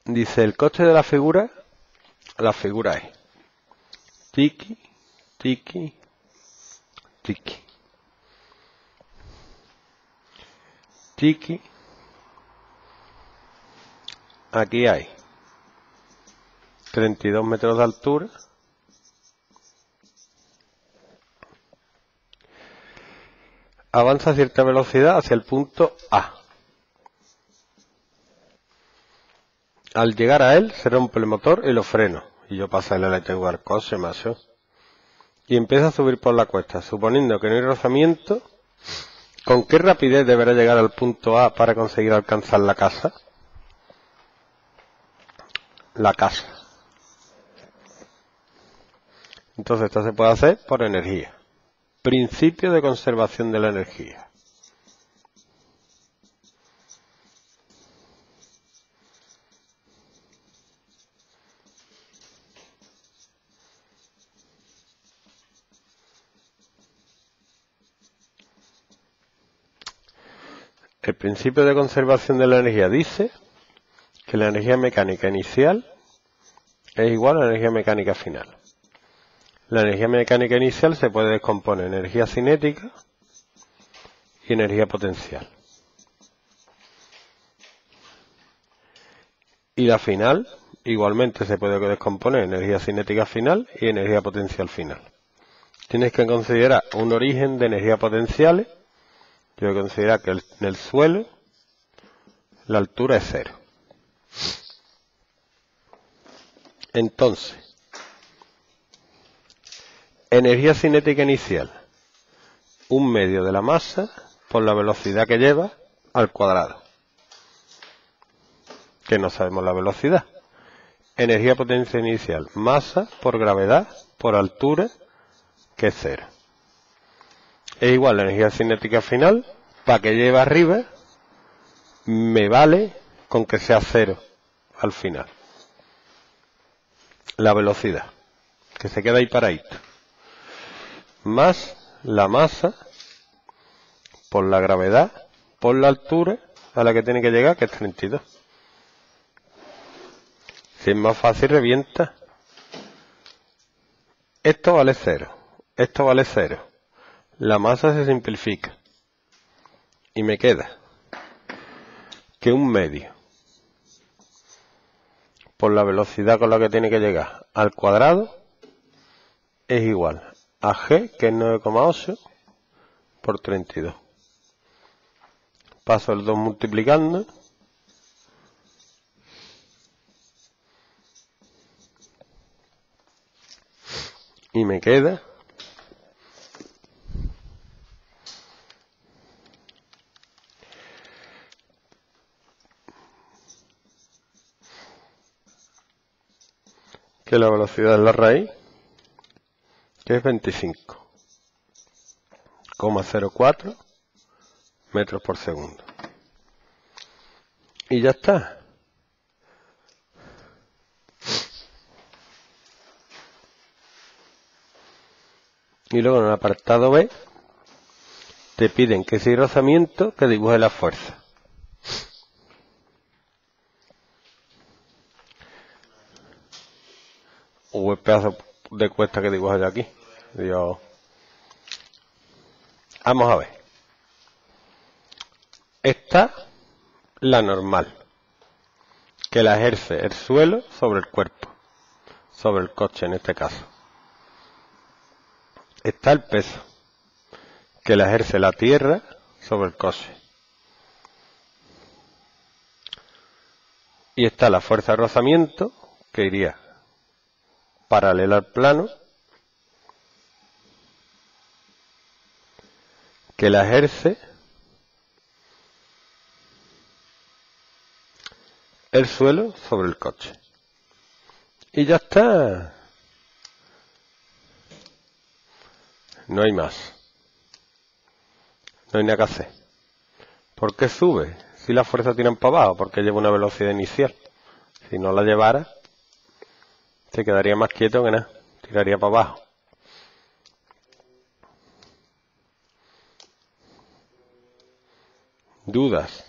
Dice, el coste de la figura es tiki, tiki, tiki, tiki. Aquí hay 32 metros de altura. Avanza a cierta velocidad hacia el punto A. Al llegar a él, se rompe el motor y los frenos. Y yo paso el LTV al coche, macho. Y empieza a subir por la cuesta, suponiendo que no hay rozamiento. ¿Con qué rapidez deberá llegar al punto A para conseguir alcanzar la casa? La casa. Entonces esto se puede hacer por energía. Principio de conservación de la energía. El principio de conservación de la energía dice que la energía mecánica inicial es igual a la energía mecánica final. La energía mecánica inicial se puede descomponer en energía cinética y energía potencial. Y la final igualmente se puede descomponer en energía cinética final y energía potencial final. Tienes que considerar un origen de energía potenciales. Yo voy a considerar que en el suelo la altura es 0. Entonces, energía cinética inicial, 1/2 de la masa por la velocidad que lleva al cuadrado, que no sabemos la velocidad. Energía potencial inicial, masa por gravedad por altura, que es 0. Es igual a la energía cinética final, para que lleve arriba, me vale con que sea 0 al final. La velocidad, que se queda ahí paradito. Más la masa por la gravedad por la altura a la que tiene que llegar, que es 32. Si es más fácil, revienta. Esto vale 0. Esto vale 0. La masa se simplifica. Y me queda que 1/2 por la velocidad con la que tiene que llegar al cuadrado es igual a G, que es 9,8 por 32. Paso el 2 multiplicando. Y me queda que la velocidad de la raíz, que es 25,04 metros por segundo. Y ya está. Y luego en el apartado B te piden que si hay rozamiento, que dibuje la fuerza. O el pedazo de cuesta que dibuja yo aquí. Dios. Vamos a ver. Está la normal, que la ejerce el suelo sobre el cuerpo, sobre el coche en este caso. Está el peso, que la ejerce la tierra sobre el coche. Y está la fuerza de rozamiento, que iría paralela al plano, que la ejerce el suelo sobre el coche. Y ya está. No hay más. No hay nada que hacer. ¿Por qué sube? Si la fuerza tiran para abajo, porque lleva una velocidad inicial. Si no la llevara, se quedaría más quieto que nada. Tiraría para abajo. ¿Dudas?